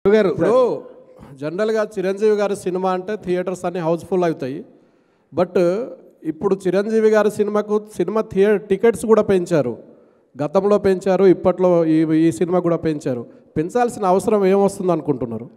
గారు ఇప్పుడు జనరల్గా చిరంజీవి గారి సినిమా అంటే థియేటర్స్ అన్ని హౌస్ఫుల్ అవుతాయి. బట్ ఇప్పుడు చిరంజీవి గారి సినిమా టికెట్స్ కూడా పెంచారు. గతంలో పెంచారు, ఇప్పట్లో ఈ సినిమా కూడా పెంచారు. పెంచాల్సిన అవసరం ఏమొస్తుంది అనుకుంటున్నారు?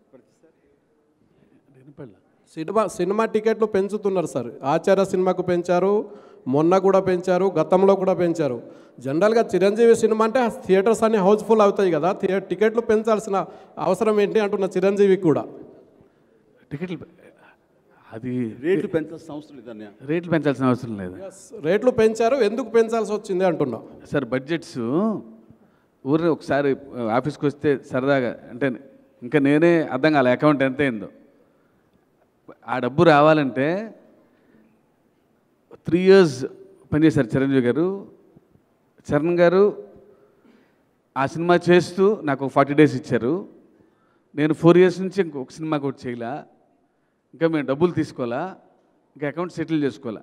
సినిమా టికెట్లు పెంచుతున్నారు సార్. ఆచార్య సినిమాకు పెంచారు, మొన్న కూడా పెంచారు, గతంలో కూడా పెంచారు. జనరల్గా చిరంజీవి సినిమా అంటే థియేటర్స్ అన్ని హౌస్ఫుల్ అవుతాయి కదా, టికెట్లు పెంచాల్సిన అవసరం ఏంటి అంటున్న చిరంజీవి కూడా. టికెట్లు అది రేట్లు పెంచాల్సిన అవసరం లేదన్న. రేట్లు పెంచాల్సిన అవసరం లేదు. రేట్లు పెంచారు, ఎందుకు పెంచాల్సి వచ్చింది అంటున్నా. సార్ బడ్జెట్స్ ఊరిని ఒకసారి ఆఫీస్కి వస్తే సరదాగా అంటే ఇంకా నేనే అర్థం కాలే అకౌంట్ ఎంత అయిందో. ఆ డబ్బు రావాలంటే 3 years పనిచేశారు చిరంజీవి గారు. చరణ్ గారు ఆ సినిమా చేస్తూ నాకు 40 days ఇచ్చారు. నేను 4 years నుంచి ఇంకొక సినిమా కూడా చేయలే. ఇంకా మేము డబ్బులు తీసుకోవాలా, ఇంకా అకౌంట్ సెటిల్ చేసుకోవాలా.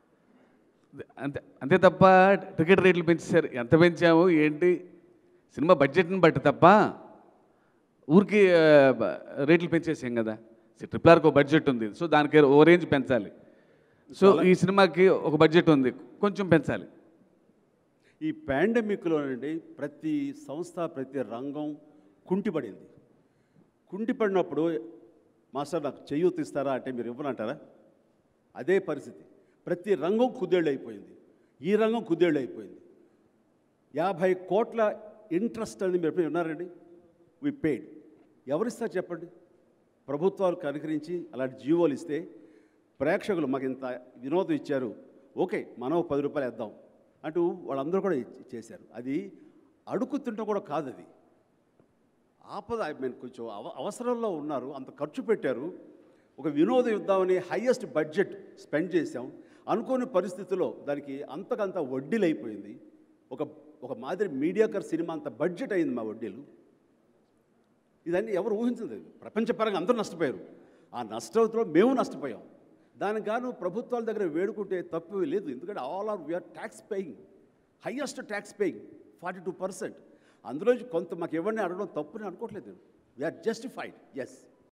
అంతే తప్ప టికెట్ రేట్లు పెంచేశారు. ఎంత పెంచాము ఏంటి సినిమా బడ్జెట్ని బట్టి తప్ప ఊరికి రేట్లు పెంచేసాం కదా. RRRకి ఒక బడ్జెట్ ఉంది, సో దానికి ఓ రేంజ్ పెంచాలి. సో ఈ సినిమాకి ఒక బడ్జెట్ ఉంది, కొంచెం పెంచాలి. ఈ పాండమిక్లోనండి ప్రతి సంస్థ ప్రతి రంగం కుంటిపడింది. కుంటిపడినప్పుడు మాస్టర్ నాకు చేయూత ఇస్తారా అంటే మీరు ఇవ్వనంటారా? అదే పరిస్థితి. ప్రతి రంగం కుదేళ్ళు అయిపోయింది. ఈ రంగం కుదేళ్ళు అయిపోయింది. 50 కోట్ల ఇంట్రెస్ట్ అనేది మీరు ఎప్పుడు ఉన్నారండి? We paid. ఎవరిస్తారు చెప్పండి? ప్రభుత్వాలు కనుకరించి అలాంటి జీవోలు ఇస్తే ప్రేక్షకులు మాకు ఇంత వినోదం ఇచ్చారు, ఓకే మనం 10 రూపాయలు వేద్దాం అంటూ వాళ్ళందరూ కూడా చేశారు. అది అడుగుతుంటే కూడా కాదు, అది ఆపద. మేము కొంచెం అవసరంలో ఉన్నారు, అంత ఖర్చు పెట్టారు, ఒక వినోదం ఇద్దామని హైయెస్ట్ బడ్జెట్ స్పెండ్ చేసాం. అనుకోని పరిస్థితుల్లో దానికి అంతకంత వడ్డీలు అయిపోయింది. ఒక మాదిరి మీడియాకర్ సినిమా అంత బడ్జెట్ అయింది మా వడ్డీలు. ఇదన్నీ ఎవరు ఊహించలేదు. ప్రపంచపరంగా అందరూ నష్టపోయారు. ఆ నష్టంతో మేము నష్టపోయాం. దానికి గాను ప్రభుత్వాల దగ్గర వేడుకుంటే తప్పు లేదు. ఎందుకంటే we are tax paying, highest tax paying 42%. అందులో కొంత మాకు ఇవ్వండి అడగడం తప్పుని అనుకోవట్లేదు. We are justified. ఎస్.